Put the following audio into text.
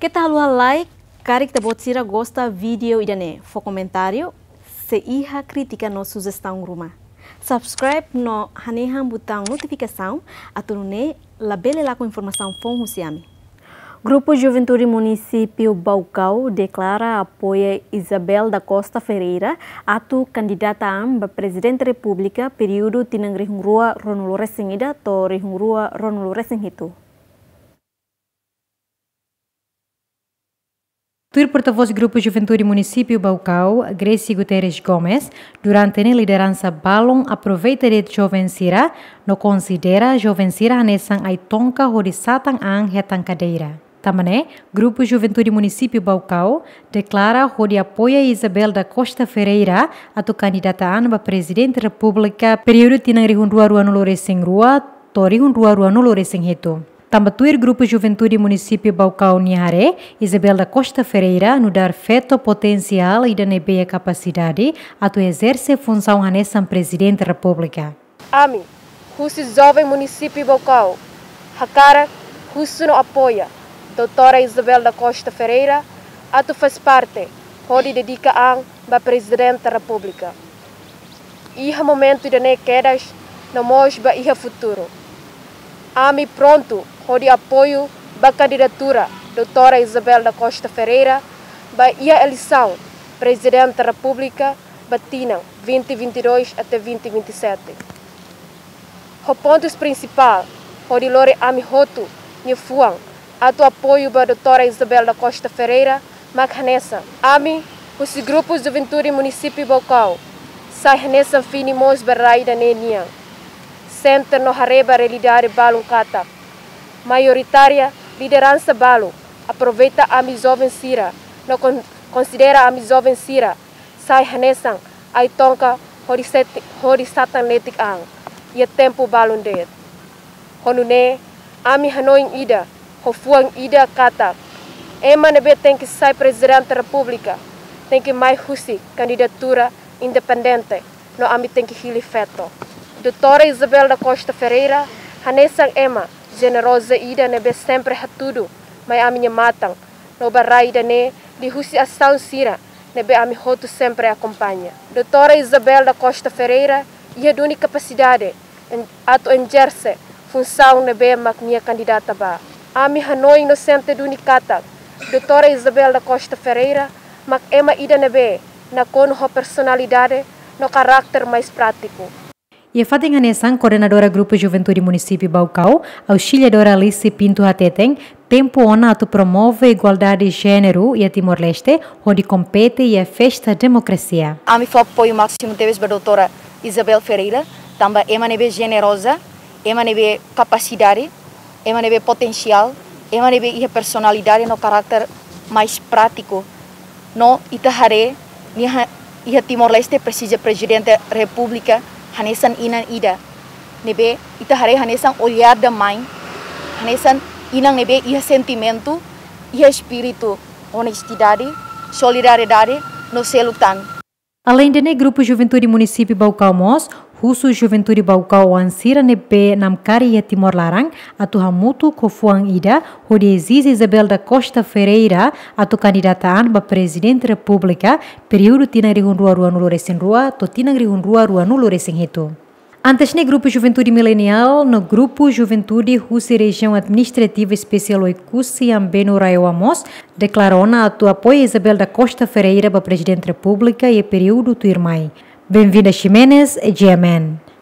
Kita halua like, kari kita buat sira gosta video idane, for comentário, se iha crítica no sugestão rumah. Subscribe no haneham botão notificação, atau ne labele lá com informação fon husiami. Grupo Juventude Município Baucau declara apoia Isabel da Costa Ferreira, atu candidata a Presidente da República, período tinang rihungrua Ronulo Resingida to rihungrua Ronulo Resinghitu. Tur porta-voz do Grupo Juventude Município Baucau, Gracie Guterres Gomes, durante a liderança Balon, aproveita de jovem Sira, no considera jovem Sira nesang ai tonka horisatang ang hetang cadeira. Também, Grupo Juventude Município Baucau declara que apoia Isabel da Costa Ferreira, a candidata a Presidente da República, período tinang rihundua rua nulo resing rua, to rihundua rua nulo resing hetu. Tambatuir Grupo Juventude Município Baucau Niare, Isabel da Costa Ferreira, no dar feto potencial e da nebeia capacidade, a exerce função hanesan Presidente da República. Ami, Russo Jovem Município Baucau, Hakara, Russo no apoia. Doutora Isabel da Costa Ferreira, atu faz parte, pode dedica a Presidente da República. Iha momento de ne quedas, no mosba iha futuro. Ami pronto, pode apoio ba candidatura Doutora Isabel da Costa Ferreira, ba iha eleição Presidente da República, batina 2022 até 2027. O ponto principal, pode lore ami hotu, ni fuang, ato apoio para a doutora Isabel da Costa Ferreira, Machanessa. Ami, os grupos de Juventude Município Baucau, sai nessa finimos baraida nenia. Centro no hareba realidade balum kata. Maioritária liderança balum. Aproveita a mi jovem Sira, no considera a mi jovem Sira, sai nessa ai tonka horisatan letik ang. E tempo balum det. Honune, ami hanoing ida. Hofuang ida kata, ema nebe tem que sair Presidente da República, tem que mais husi candidatura independente, no ami tem que hili feto. Doutora Isabel da Costa Ferreira, hanesang ema, generosa ida nebe sempre hatudo, mai ami matang, no baraida ne, di husi ação sira, nebe ami hotu sempre acompanha. Doutora Isabel da Costa Ferreira, ia duni capacidade, ato engerse, função nebe mak minha candidata ba. Ami Hanoi no centro do Unicata, doutora Isabel da Costa Ferreira, mas ema ida nebe, na kono ho personalidade, no caráter mais prático. E a Fatem Hanesan, coordenadora Grupo Juventude Município Baucau, auxiliadora Alice Pinto Hateteng, tempo ona atu promove igualdade de gênero e a Timor-Leste, onde compete e a festa democracia. Ami foi apoio máximo deves para a doutora Isabel Ferreira, também ema nebe generosa, ema nebe capacidade, ema nebe potencial, ema nebe ia personalidade no caráter mais prático. No itahare, ia Timor-Leste precisa Presidente da República, hanesan inan ida. Nebe itahare hanesan olhar da mãe, hanesan inang nebe ia sentimento, ia espírito, honestidade, solidariedade no selutan. Além de Grupo Juventude Município Baucau Mos, Russo Juventude Baucau Ansira nebe namkari e Timor-Larang, atu hamutu kofuang ida, onde existe Isabel da Costa Ferreira, atu candidata a Presidente da República, período tinang rihundua rua nulo resing rua, to tinang rihundua rua nulo resing hetu. Antes ne Grupo Juventude Milenial, no Grupo Juventude Russo Região Administrativa Especial Oikusi Ambeno Raiwamos, declarou na atu apoio Isabel da Costa Ferreira para Presidente da República e período tuirmai. Bem-vinda Ximenes e GMN.